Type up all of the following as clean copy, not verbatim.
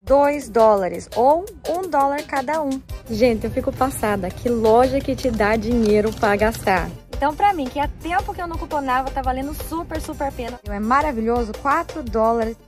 2 dólares ou 1 dólar cada um. Gente, eu fico passada. Que loja que te dá dinheiro para gastar. Então, pra mim, que há tempo que eu não cuponava, tá valendo super, super pena. É maravilhoso, 4 dólares.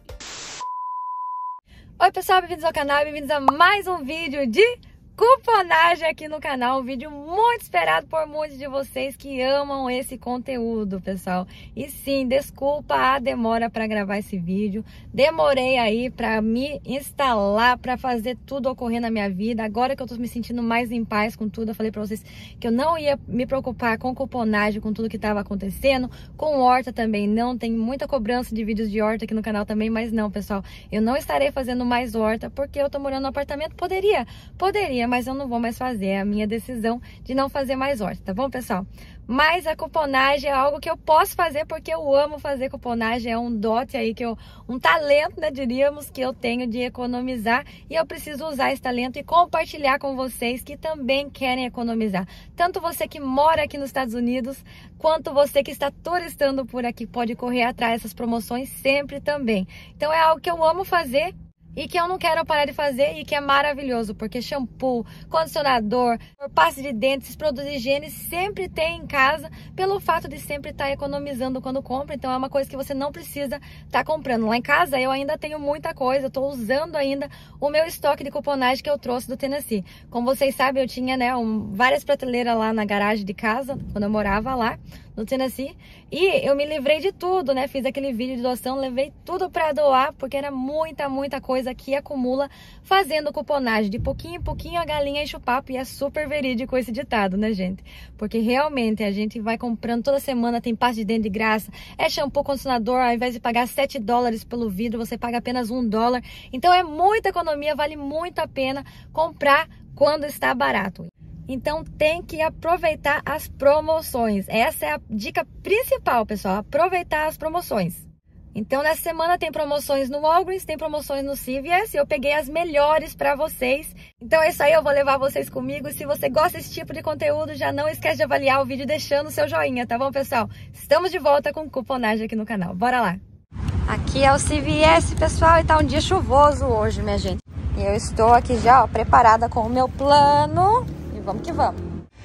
Oi, pessoal, bem-vindos ao canal, bem-vindos a mais um vídeo de cuponagem aqui no canal, um vídeo muito esperado por muitos de vocês que amam esse conteúdo, pessoal. E sim, desculpa a demora para gravar esse vídeo, demorei aí para me instalar, para fazer tudo ocorrer na minha vida. Agora que eu tô me sentindo mais em paz com tudo, eu falei para vocês que eu não ia me preocupar com cuponagem, com tudo que estava acontecendo, com horta também não, tem muita cobrança de vídeos de horta aqui no canal também, mas não, pessoal, eu não estarei fazendo mais horta porque eu tô morando no apartamento. Poderia, mas eu não vou mais fazer, é a minha decisão de não fazer mais horta, tá bom, pessoal? Mas a cuponagem é algo que eu posso fazer porque eu amo fazer cuponagem, é um dote aí, um talento, né, diríamos, que eu tenho de economizar, e eu preciso usar esse talento e compartilhar com vocês que também querem economizar. Tanto você que mora aqui nos Estados Unidos, quanto você que está turistando por aqui, pode correr atrás dessas promoções sempre também. Então é algo que eu amo fazer e que eu não quero parar de fazer e que é maravilhoso, porque shampoo, condicionador, pasta de dentes, produtos de higiene sempre tem em casa, pelo fato de sempre estar economizando quando compra. Então é uma coisa que você não precisa estar comprando. Lá em casa eu ainda tenho muita coisa, eu estou usando ainda o meu estoque de cuponagem que eu trouxe do Tennessee. Como vocês sabem, eu tinha, né, várias prateleiras lá na garagem de casa, quando eu morava lá no Tennessee, e eu me livrei de tudo, né? Fiz aquele vídeo de doação, levei tudo para doar, porque era muita coisa que acumula fazendo cuponagem. De pouquinho em pouquinho a galinha enche o papo, e é super verídico esse ditado, né, gente? Porque realmente a gente vai comprando toda semana, tem pasta de dente de graça, é shampoo, condicionador, ao invés de pagar 7 dólares pelo vidro, você paga apenas 1 dólar. Então é muita economia, vale muito a pena comprar quando está barato. Então tem que aproveitar as promoções. Essa é a dica principal, pessoal, aproveitar as promoções. Então nessa semana tem promoções no Walgreens, tem promoções no CVS, eu peguei as melhores para vocês. Então é isso aí, eu vou levar vocês comigo. Se você gosta desse tipo de conteúdo, já não esquece de avaliar o vídeo deixando o seu joinha, tá bom, pessoal? Estamos de volta com cuponagem aqui no canal, bora lá! Aqui é o CVS, pessoal, e tá um dia chuvoso hoje, minha gente. E eu estou aqui já, ó, preparada com o meu plano. Vamos que vamos.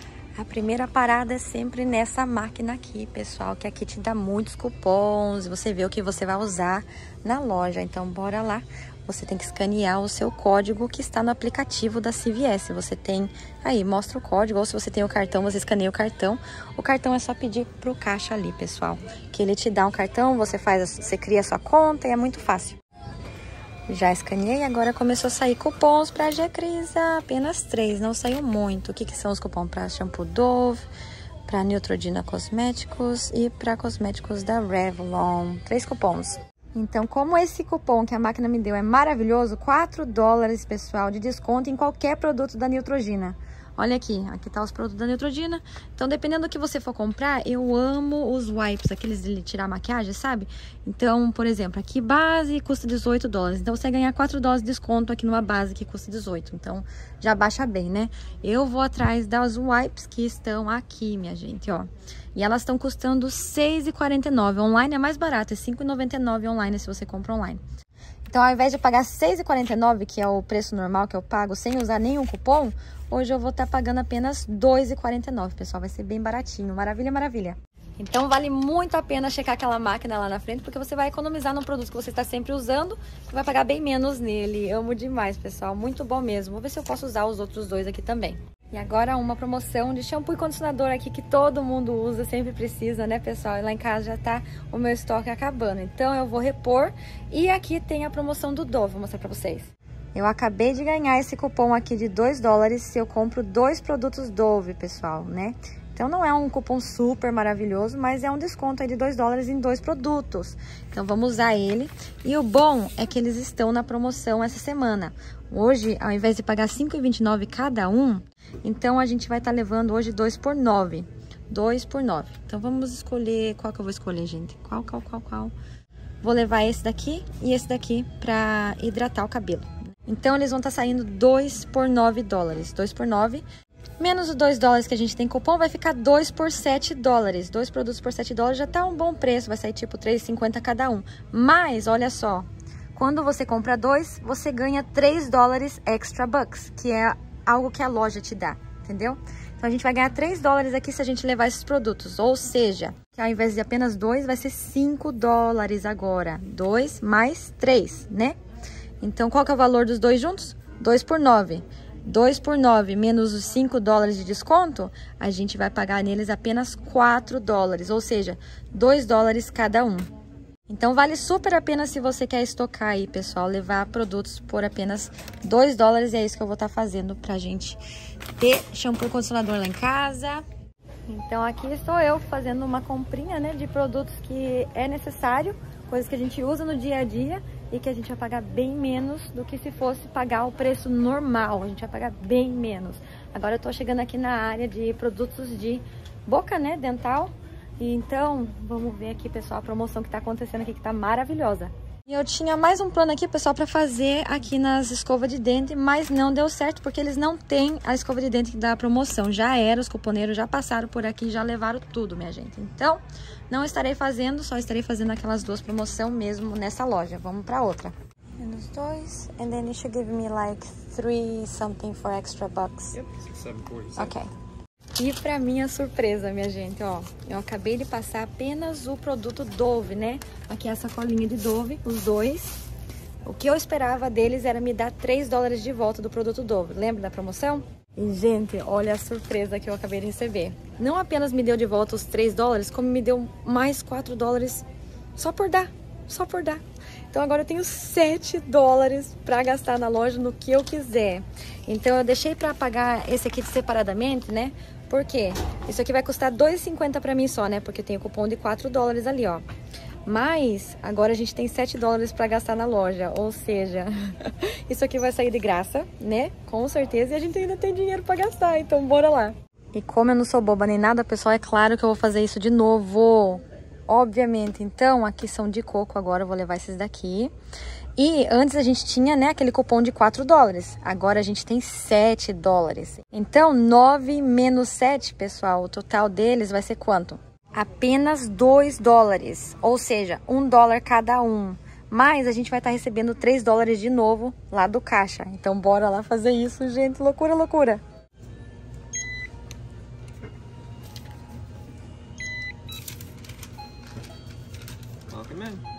A primeira parada é sempre nessa máquina aqui, pessoal, que aqui te dá muitos cupons, você vê o que você vai usar na loja. Então, bora lá. Você tem que escanear o seu código que está no aplicativo da CVS. Você tem aí, mostra o código, ou se você tem o cartão, você escaneia o cartão. O cartão é só pedir pro caixa ali, pessoal, que ele te dá um cartão, você cria a sua conta e é muito fácil. Já escaneei, agora começou a sair cupons para Gecrisa, apenas 3, não saiu muito. O que são os cupons? Para shampoo Dove, para Neutrogena Cosméticos e para cosméticos da Revlon. 3 cupons. Então, como esse cupom que a máquina me deu é maravilhoso, 4 dólares, pessoal, de desconto em qualquer produto da Neutrogena. Olha aqui, aqui tá os produtos da Neutrogena. Então, dependendo do que você for comprar, eu amo os wipes, aqueles de tirar maquiagem, sabe? Então, por exemplo, aqui base custa 18 dólares. Então, você vai ganhar 4 dólares de desconto aqui numa base que custa 18. Então, já baixa bem, né? Eu vou atrás das wipes que estão aqui, minha gente, ó. E elas estão custando R$6,49. Online é mais barato, é R$5,99 online se você compra online. Então, ao invés de pagar R$6,49, que é o preço normal que eu pago sem usar nenhum cupom, hoje eu vou estar pagando apenas R$2,49, pessoal. Vai ser bem baratinho. Maravilha, maravilha. Então, vale muito a pena checar aquela máquina lá na frente, porque você vai economizar num produto que você está sempre usando e vai pagar bem menos nele. Amo demais, pessoal. Muito bom mesmo. Vou ver se eu posso usar os outros dois aqui também. E agora uma promoção de shampoo e condicionador aqui que todo mundo usa, sempre precisa, né, pessoal? E lá em casa já tá o meu estoque acabando. Então eu vou repor. E aqui tem a promoção do Dove, vou mostrar pra vocês. Eu acabei de ganhar esse cupom aqui de 2 dólares se eu compro 2 produtos Dove, pessoal, né? Então não é um cupom super maravilhoso, mas é um desconto aí de 2 dólares em 2 produtos. Então vamos usar ele. E o bom é que eles estão na promoção essa semana. Hoje, ao invés de pagar R$5,29 cada um, então a gente vai estar levando hoje 2 por 9. 2 por 9. Então vamos escolher, qual que eu vou escolher, gente? Qual? Vou levar esse daqui e esse daqui pra hidratar o cabelo. Então eles vão estar saindo 2 por 9 dólares. 2 por 9. Menos os 2 dólares que a gente tem cupom, vai ficar 2 por 7 dólares. 2 produtos por 7 dólares já tá um bom preço, vai sair tipo R$3,50 cada um. Mas, olha só, quando você compra 2, você ganha 3 dólares extra bucks, que é algo que a loja te dá, entendeu? Então a gente vai ganhar 3 dólares aqui se a gente levar esses produtos, ou seja, que ao invés de apenas 2, vai ser 5 dólares agora. 2 mais 3, né? Então qual que é o valor dos 2 juntos? 2 por 9. 2 por 9 menos os 5 dólares de desconto, a gente vai pagar neles apenas 4 dólares, ou seja, 2 dólares cada um. Então vale super a pena se você quer estocar aí, pessoal, levar produtos por apenas 2 dólares, e é isso que eu vou estar fazendo pra gente ter shampoo e condicionador lá em casa. Então aqui estou eu fazendo uma comprinha, né, de produtos que é necessário, coisas que a gente usa no dia a dia e que a gente vai pagar bem menos do que se fosse pagar o preço normal. A gente vai pagar bem menos. Agora eu tô chegando aqui na área de produtos de boca, né, dental. E então, vamos ver aqui, pessoal, a promoção que tá acontecendo aqui, que tá maravilhosa. E eu tinha mais um plano aqui, pessoal, pra fazer aqui nas escovas de dente, mas não deu certo, porque eles não têm a escova de dente da promoção. Já era, os cuponeiros já passaram por aqui, já levaram tudo, minha gente. Então, não estarei fazendo, só estarei fazendo aquelas 2 promoções mesmo nessa loja. Vamos pra outra. Menos 2, and then you should give me like 3 something for extra bucks. Yep, 7.47. Ok. E pra minha surpresa, minha gente, ó, eu acabei de passar apenas o produto Dove, né? Aqui essa colinha de Dove, os 2. O que eu esperava deles era me dar 3 dólares de volta do produto Dove. Lembra da promoção? E, gente, olha a surpresa que eu acabei de receber. Não apenas me deu de volta os 3 dólares, como me deu mais 4 dólares só por dar. Só por dar. Então agora eu tenho 7 dólares pra gastar na loja no que eu quiser. Então eu deixei pra pagar esse aqui separadamente, né? Por quê? Isso aqui vai custar R$2,50 pra mim só, né? Porque tem o cupom de 4 dólares ali, ó. Mas agora a gente tem 7 dólares pra gastar na loja. Ou seja, isso aqui vai sair de graça, né? Com certeza. E a gente ainda tem dinheiro pra gastar. Então bora lá. E como eu não sou boba nem nada, pessoal, é claro que eu vou fazer isso de novo. Obviamente. Então, aqui são de coco agora. Eu vou levar esses daqui. E antes a gente tinha, né, aquele cupom de 4 dólares. Agora a gente tem 7 dólares. Então, 9 menos 7, pessoal, o total deles vai ser quanto? Apenas 2 dólares. Ou seja, 1 dólar cada um. Mas a gente vai estar recebendo 3 dólares de novo lá do caixa. Então, bora lá fazer isso, gente. Loucura, loucura. Welcome in.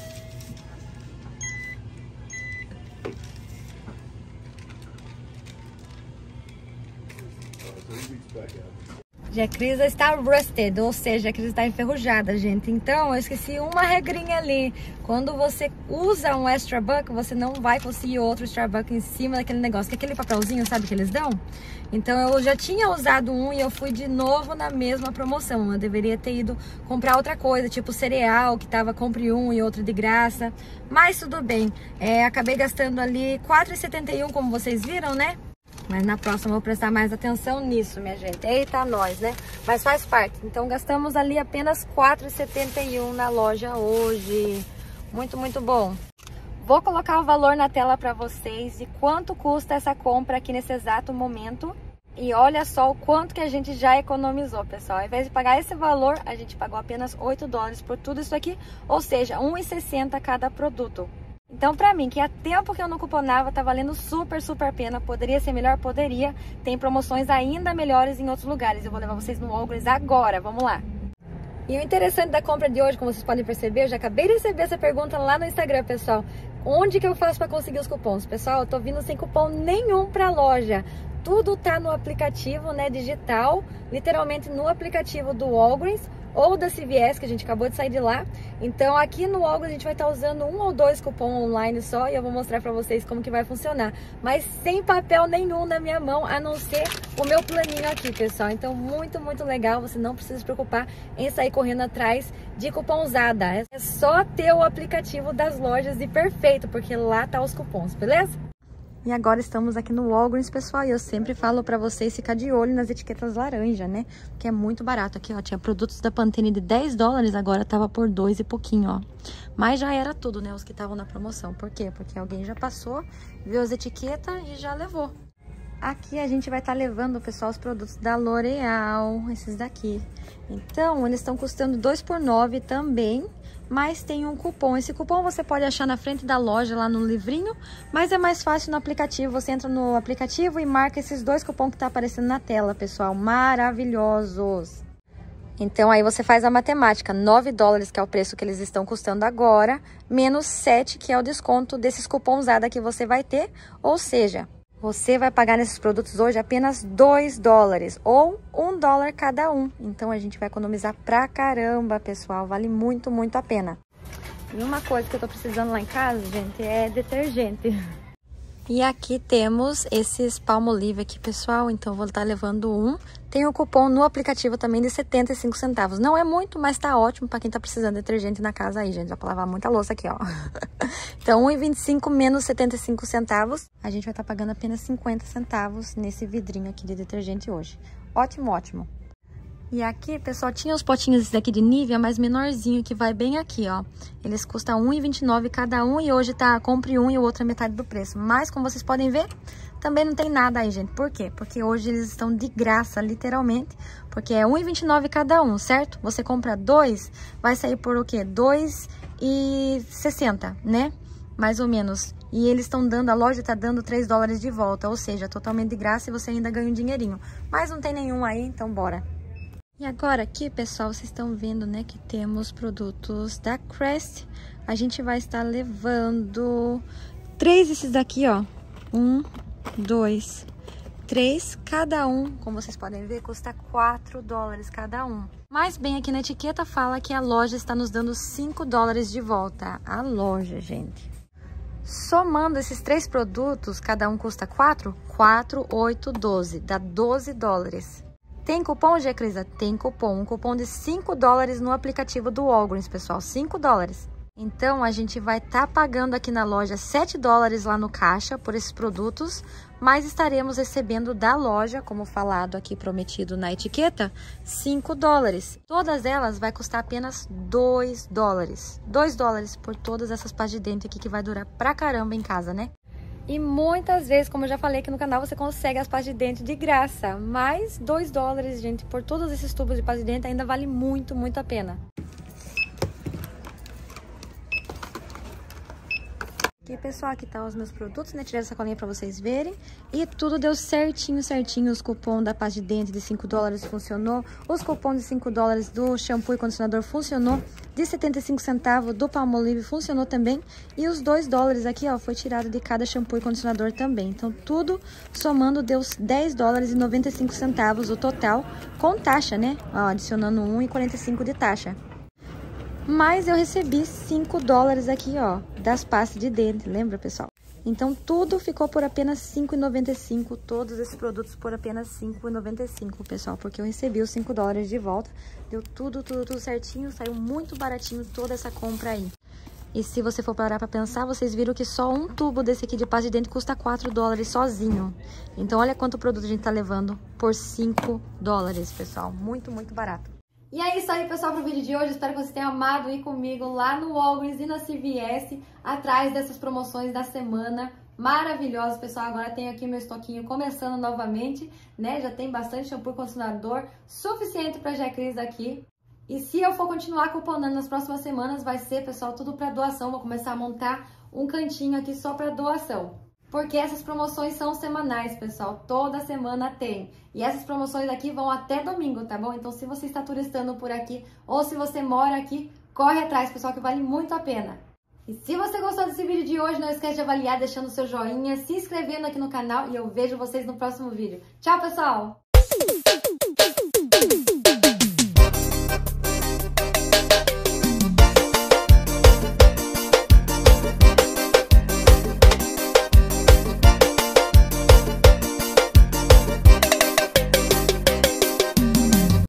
A Cris está rusted, ou seja, a Cris está enferrujada, gente. Então, eu esqueci uma regrinha ali. Quando você usa um extra buck, você não vai conseguir outro extra buck em cima daquele negócio. Que é aquele papelzinho, sabe, que eles dão? Então, eu já tinha usado um e eu fui de novo na mesma promoção. Eu deveria ter ido comprar outra coisa, tipo cereal, que tava compre um e outro de graça. Mas tudo bem. Acabei gastando ali R$4,71, como vocês viram, né? Mas na próxima eu vou prestar mais atenção nisso, minha gente. Eita, nós, né? Mas faz parte. Então, gastamos ali apenas R$4,71 na loja hoje. Muito, muito bom. Vou colocar o valor na tela para vocês de quanto custa essa compra aqui nesse exato momento. E olha só o quanto que a gente já economizou, pessoal. Ao invés de pagar esse valor, a gente pagou apenas 8 dólares por tudo isso aqui. Ou seja, R$1,60 cada produto. Então, pra mim, que há tempo que eu não cuponava, tá valendo super, super pena. Poderia ser melhor? Poderia. Tem promoções ainda melhores em outros lugares. Eu vou levar vocês no Walgreens agora. Vamos lá. E o interessante da compra de hoje, como vocês podem perceber, eu já acabei de receber essa pergunta lá no Instagram, pessoal. Onde que eu faço pra conseguir os cupons? Pessoal, eu tô vindo sem cupom nenhum pra loja. Tudo tá no aplicativo, né, digital. Literalmente no aplicativo do Walgreens ou da CVS, que a gente acabou de sair de lá. Então aqui no Walgreens a gente vai estar usando 1 ou 2 cupons online só, e eu vou mostrar pra vocês como que vai funcionar. Mas sem papel nenhum na minha mão, a não ser o meu planinho aqui, pessoal. Então muito, muito legal, você não precisa se preocupar em sair correndo atrás de cupomzada. É só ter o aplicativo das lojas e perfeito, porque lá tá os cupons, beleza? E agora estamos aqui no Walgreens, pessoal, e eu sempre falo pra vocês ficar de olho nas etiquetas laranja, né? Porque é muito barato. Aqui, ó, tinha produtos da Pantene de 10 dólares, agora tava por 2 e pouquinho, ó. Mas já era tudo, né, os que estavam na promoção. Por quê? Porque alguém já passou, viu as etiquetas e já levou. Aqui a gente vai estar levando, pessoal, os produtos da L'Oréal, esses daqui. Então, eles estão custando 2 por 9 também. mas tem um cupom. Esse cupom você pode achar na frente da loja, lá no livrinho, mas é mais fácil no aplicativo. Você entra no aplicativo e marca esses 2 cupons que tá aparecendo na tela, pessoal. Maravilhosos! Então, aí você faz a matemática, $9, que é o preço que eles estão custando agora, menos 7, que é o desconto desses cupons que você vai ter. Ou seja, você vai pagar nesses produtos hoje apenas $2, ou $1 cada um. Então, a gente vai economizar pra caramba, pessoal. Vale muito, muito a pena. E uma coisa que eu tô precisando lá em casa, gente, é detergente. E aqui temos esses Palmolive aqui, pessoal, então vou estar levando um. Tem um cupom no aplicativo também de 75 centavos. Não é muito, mas tá ótimo para quem tá precisando de detergente na casa aí, gente. Dá pra lavar muita louça aqui, ó. Então, 1,25 menos 75 centavos. A gente vai estar pagando apenas 50 centavos nesse vidrinho aqui de detergente hoje. Ótimo, ótimo. E aqui, pessoal, tinha os potinhos esses daqui de Nivea, mas menorzinho, que vai bem aqui, ó. Eles custam R$1,29 cada um e hoje tá, compre um e o outro é metade do preço. Mas, como vocês podem ver, também não tem nada aí, gente. Por quê? Porque hoje eles estão de graça, literalmente, porque é R$1,29 cada um, certo? Você compra 2, vai sair por o quê? R$2,60, né? Mais ou menos. E eles estão dando, a loja tá dando $3 de volta, ou seja, totalmente de graça e você ainda ganha um dinheirinho. Mas não tem nenhum aí, então bora. E agora aqui, pessoal, vocês estão vendo, né, que temos produtos da Crest. A gente vai estar levando 3 desses daqui, ó. 1, 2, 3, cada um, como vocês podem ver, custa $4 cada um. Mas bem, aqui na etiqueta fala que a loja está nos dando $5 de volta. A loja, gente. Somando esses 3 produtos, cada um custa 4, 8, 12, dá $12. Tem cupom, Crisa? Tem cupom. Um cupom de $5 no aplicativo do Walgreens, pessoal. $5. Então, a gente vai estar pagando aqui na loja $7 lá no caixa por esses produtos, mas estaremos recebendo da loja, como falado aqui, prometido na etiqueta, $5. Todas elas vai custar apenas $2. $2 por todas essas pastas de dente aqui, que vai durar pra caramba em casa, né? E muitas vezes, como eu já falei aqui no canal, você consegue as pastas de dente de graça. Mas $2, gente, por todos esses tubos de pasta de dente ainda vale muito, muito a pena. Aqui, pessoal, aqui tá os meus produtos, né? Tirei essa sacolinha pra vocês verem. E tudo deu certinho, certinho. Os cupons da pasta de dente de $5 funcionou. Os cupons de $5 do shampoo e condicionador funcionou. De 75 centavos do Palmolive funcionou também. E os $2 aqui, ó, foi tirado de cada shampoo e condicionador também. Então, tudo somando deu $10,95 o total, com taxa, né? Ó, adicionando R$1,45 de taxa. Mas eu recebi $5 aqui, ó, das pastas de dente, lembra, pessoal? Então, tudo ficou por apenas R$5,95, todos esses produtos por apenas R$5,95, pessoal, porque eu recebi os $5 de volta, deu tudo certinho, saiu muito baratinho toda essa compra aí. E se você for parar pra pensar, vocês viram que só um tubo desse aqui de pasta de dente custa $4 sozinho. Então, olha quanto produto a gente tá levando por $5, pessoal, muito, muito barato. E é isso aí, pessoal, pro vídeo de hoje. Espero que vocês tenham amado ir comigo lá no Walgreens e na CVS, atrás dessas promoções da semana maravilhosas, pessoal. Agora tenho aqui meu estoquinho começando novamente, né? Já tem bastante shampoo e condicionador, suficiente pra Crisa aqui. E se eu for continuar cuponando nas próximas semanas, vai ser, pessoal, tudo pra doação. Vou começar a montar um cantinho aqui só pra doação. Porque essas promoções são semanais, pessoal. Toda semana tem. E essas promoções aqui vão até domingo, tá bom? Então, se você está turistando por aqui ou se você mora aqui, corre atrás, pessoal, que vale muito a pena. E se você gostou desse vídeo de hoje, não esquece de avaliar, deixando o seu joinha, se inscrevendo aqui no canal e eu vejo vocês no próximo vídeo. Tchau, pessoal!